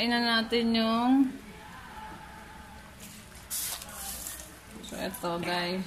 Haluin na natin yung... So, ito guys.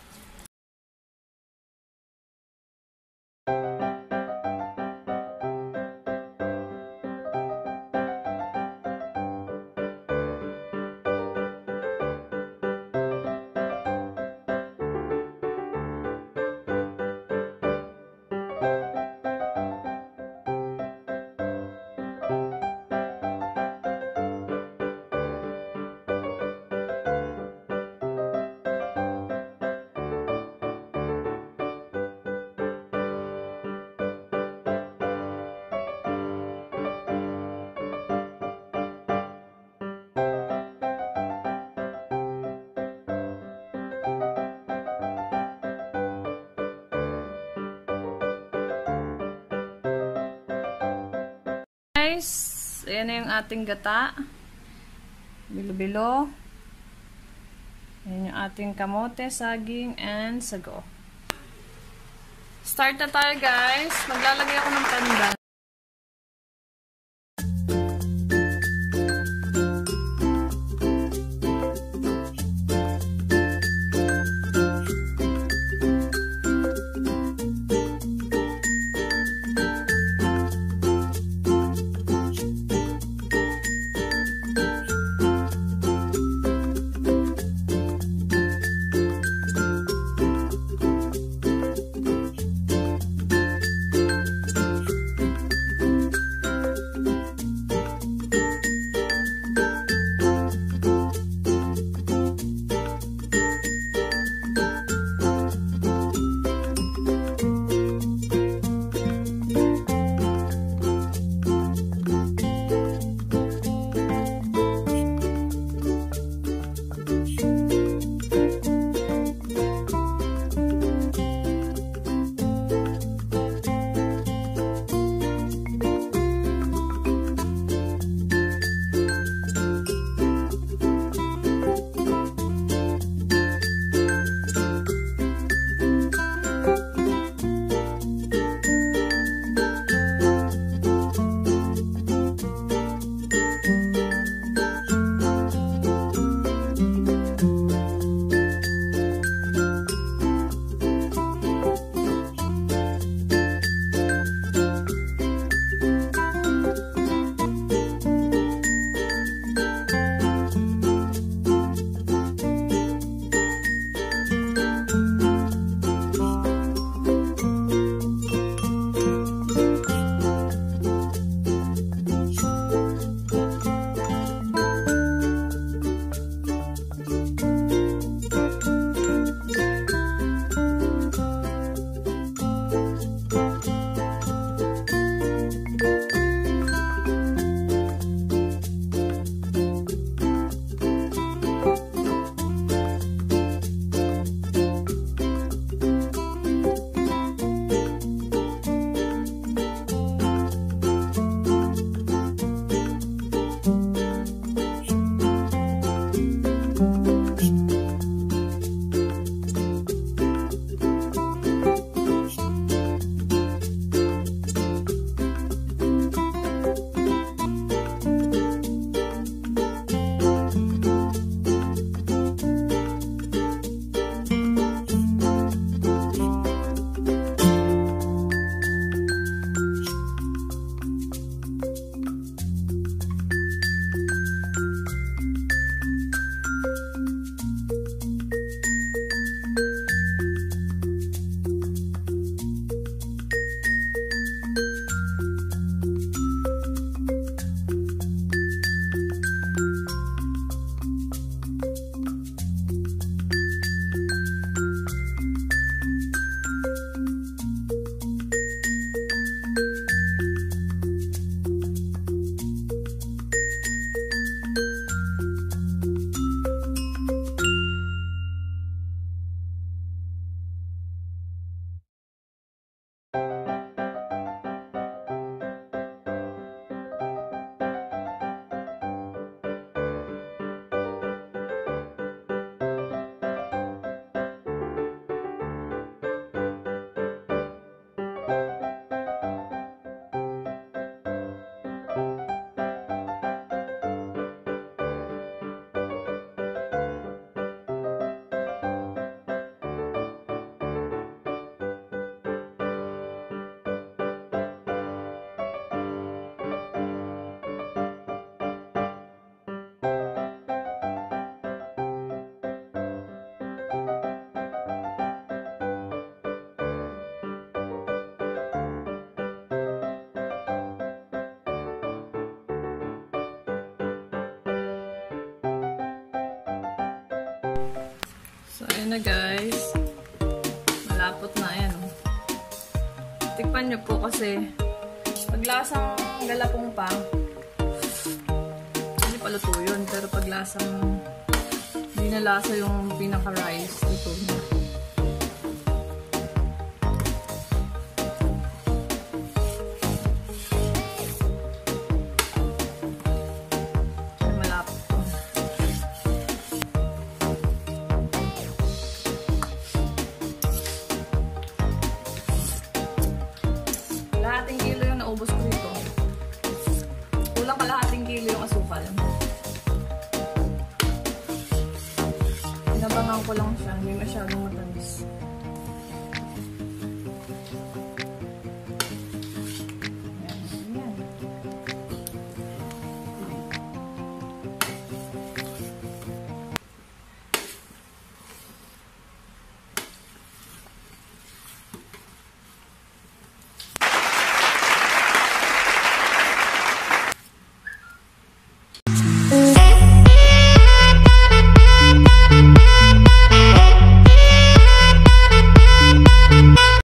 Guys, ayan na yung ating gata. Bilo-bilo. Ayan yung ating kamote, saging, and sago. Start na tayo guys. Maglalagay ako ng pandan. Ayan na guys. Malapot na. Ayan o. Tikpan nyo po kasi paglasang galapong pa, hindi pa luto yun. Pero paglasang hindi na lasa yung pinaka-rice, luto na. Kalahating kilo yung naubos ko dito. Kulang kalahating kilo yung asukal. Pinabangan ko lang siya, hindi masyadong matagal.